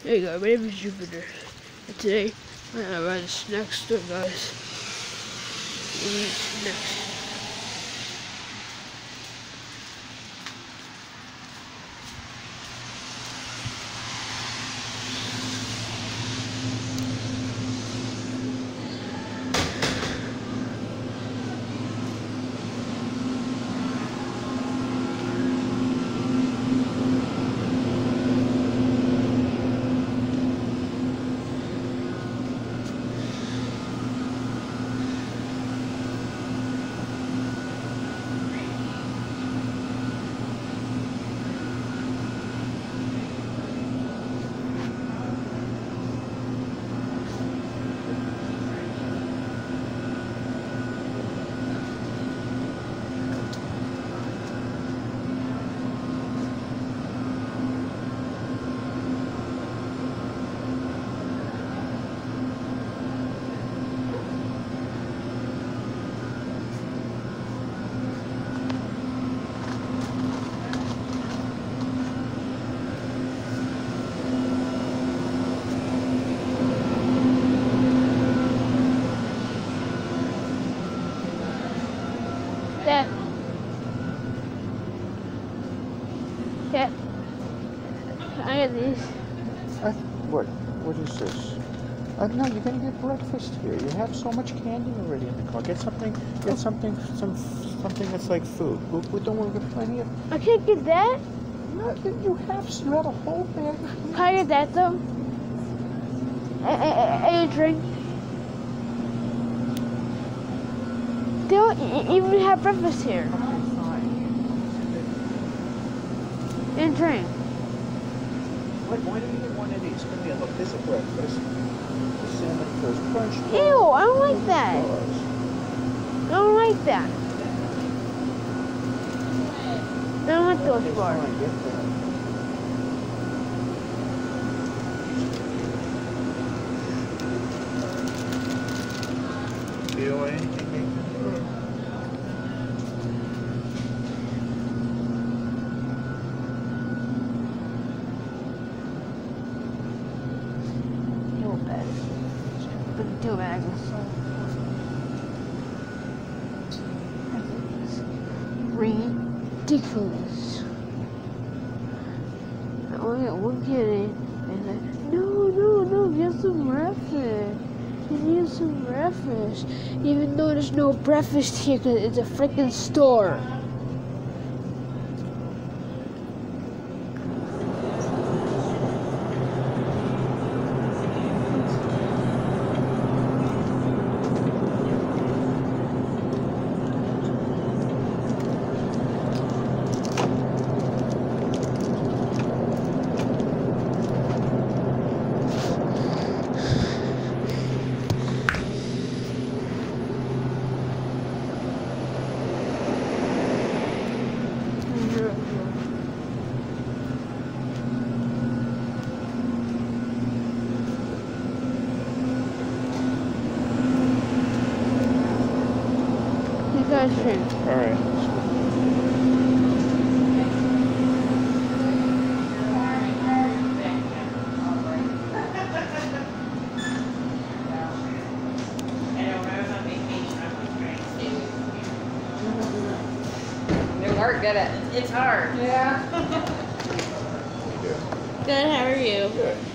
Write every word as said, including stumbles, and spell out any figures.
There you go, my name is Jupiter. And today, I'm gonna run this snack store, guys. We need snacks. Dad. Dad. Can I get these? Uh, what? What is this? Uh, no, you're gonna get breakfast here. You have so much candy already in the car. Get something. Get something. Some something that's like food. We, we don't want to get plenty of. I can't get that. No, you have. You have a whole bag. Can I get that though? And a drink. They don't e even have breakfast here. Okay, fine. And drink. Wait, why don't you get one of these? Come here. Look, there's a breakfast. The cinnamon toast crunch. Ew! I don't like that. I don't like that. I don't like those bars. Feel anything? Feel bad. But too bad. Ridiculous. I only got one kid and like, no, no, no, get some breakfast. You need some breakfast. Even though there's no breakfast here because it's a freaking store. Guys, all right. They work good at it. It's hard. Yeah. Good, how are you? Good.